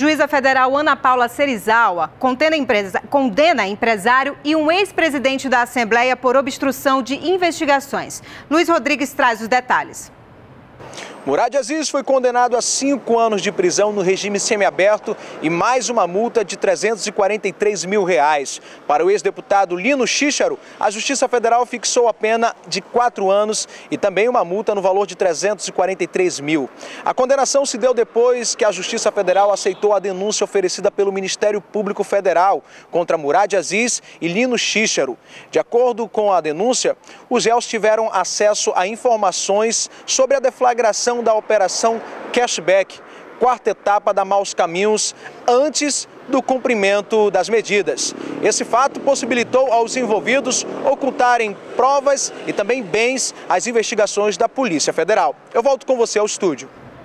Juíza federal Ana Paula Serizawa condena empresário e um ex-presidente da Assembleia por obstrução de investigações. Luiz Rodrigues traz os detalhes. Murad Aziz foi condenado a 5 anos de prisão no regime semiaberto e mais uma multa de R$343 mil. Para o ex-deputado Lino Chícharo, a Justiça Federal fixou a pena de 4 anos e também uma multa no valor de R$343 mil. A condenação se deu depois que a Justiça Federal aceitou a denúncia oferecida pelo Ministério Público Federal contra Murad Aziz e Lino Chícharo. De acordo com a denúncia, os réus tiveram acesso a informações sobre a deflagração da Operação Cashback, quarta etapa da Maus Caminhos, antes do cumprimento das medidas. Esse fato possibilitou aos envolvidos ocultarem provas e também bens às investigações da Polícia Federal. Eu volto com você ao estúdio.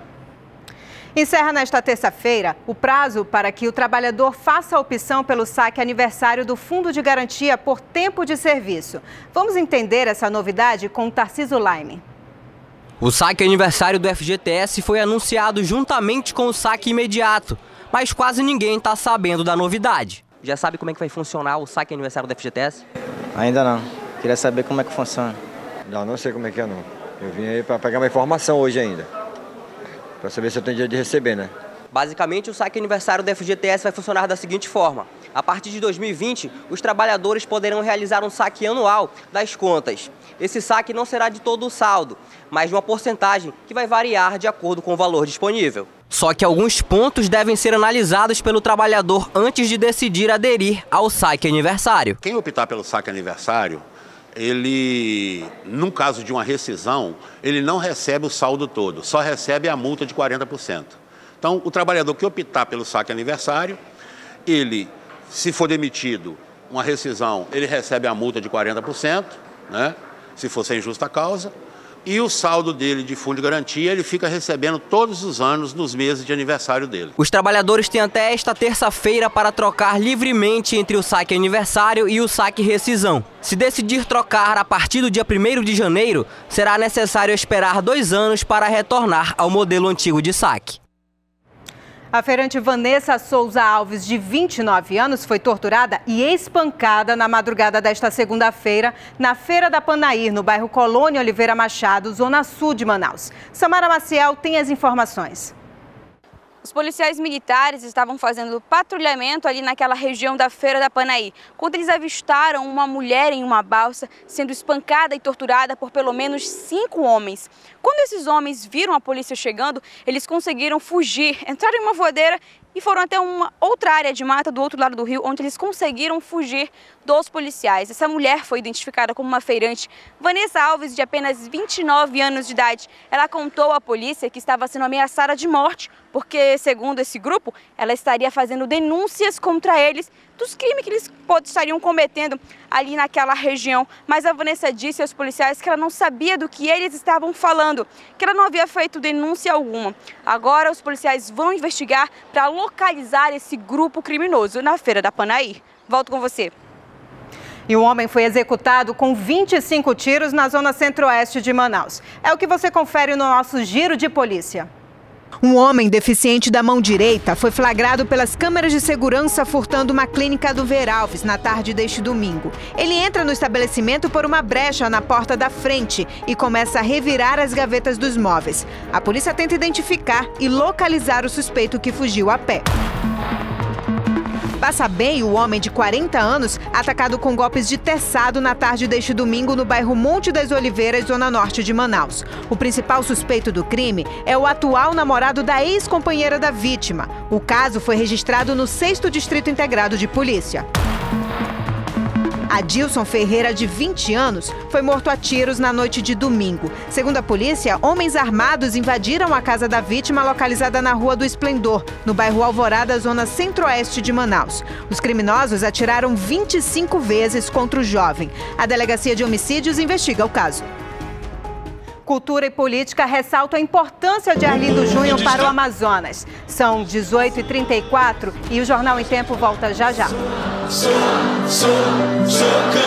Encerra nesta terça-feira o prazo para que o trabalhador faça a opção pelo saque aniversário do Fundo de Garantia por tempo de serviço. Vamos entender essa novidade com o Tarcísio Laime. O saque aniversário do FGTS foi anunciado juntamente com o saque imediato, mas quase ninguém está sabendo da novidade. Já sabe como é que vai funcionar o saque aniversário do FGTS? Ainda não. Queria saber como é que funciona. Não sei como é que é não. Eu vim aí para pegar uma informação hoje ainda, para saber se eu tenho dia de receber, né? Basicamente, o saque aniversário do FGTS vai funcionar da seguinte forma. A partir de 2020, os trabalhadores poderão realizar um saque anual das contas. Esse saque não será de todo o saldo, mas de uma porcentagem que vai variar de acordo com o valor disponível. Só que alguns pontos devem ser analisados pelo trabalhador antes de decidir aderir ao saque aniversário. Quem optar pelo saque aniversário, ele, num caso de uma rescisão, ele não recebe o saldo todo, só recebe a multa de 40%. Então, o trabalhador que optar pelo saque aniversário, ele, se for demitido, uma rescisão, ele recebe a multa de 40%, né? Se for sem justa causa, e o saldo dele de fundo de garantia, ele fica recebendo todos os anos nos meses de aniversário dele. Os trabalhadores têm até esta terça-feira para trocar livremente entre o saque aniversário e o saque rescisão. Se decidir trocar a partir do dia 1º de janeiro, será necessário esperar 2 anos para retornar ao modelo antigo de saque. A feirante Vanessa Souza Alves, de 29 anos, foi torturada e espancada na madrugada desta segunda-feira na Feira da Panair, no bairro Colônia Oliveira Machado, zona sul de Manaus. Samara Maciel tem as informações. Os policiais militares estavam fazendo patrulhamento ali naquela região da Feira da Panair, quando eles avistaram uma mulher em uma balsa sendo espancada e torturada por pelo menos 5 homens. Quando esses homens viram a polícia chegando, eles conseguiram fugir, entraram em uma voadeira e foram até uma outra área de mata do outro lado do rio, onde eles conseguiram fugir dos policiais. Essa mulher foi identificada como uma feirante, Vanessa Alves, de apenas 29 anos de idade. Ela contou à polícia que estava sendo ameaçada de morte, porque, segundo esse grupo, ela estaria fazendo denúncias contra eles dos crimes que eles estariam cometendo ali naquela região. Mas a Vanessa disse aos policiais que ela não sabia do que eles estavam falando, que ela não havia feito denúncia alguma. Agora os policiais vão investigar para localizar esse grupo criminoso na Feira da Panair. Volto com você. E um homem foi executado com 25 tiros na zona centro-oeste de Manaus. É o que você confere no nosso Giro de Polícia. Um homem deficiente da mão direita foi flagrado pelas câmeras de segurança furtando uma clínica do Veralves na tarde deste domingo. Ele entra no estabelecimento por uma brecha na porta da frente e começa a revirar as gavetas dos móveis. A polícia tenta identificar e localizar o suspeito que fugiu a pé. Passa bem o homem de 40 anos, atacado com golpes de teçado na tarde deste domingo no bairro Monte das Oliveiras, zona norte de Manaus. O principal suspeito do crime é o atual namorado da ex-companheira da vítima. O caso foi registrado no 6º Distrito Integrado de Polícia. Adilson Ferreira, de 20 anos, foi morto a tiros na noite de domingo. Segundo a polícia, homens armados invadiram a casa da vítima localizada na Rua do Esplendor, no bairro Alvorada, zona centro-oeste de Manaus. Os criminosos atiraram 25 vezes contra o jovem. A Delegacia de Homicídios investiga o caso. Cultura e política ressaltam a importância de Arlindo Júnior para o Amazonas. São 18h34 e o Jornal em Tempo volta já já.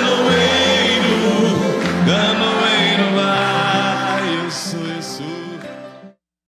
Canoeiro, vai, eu sou.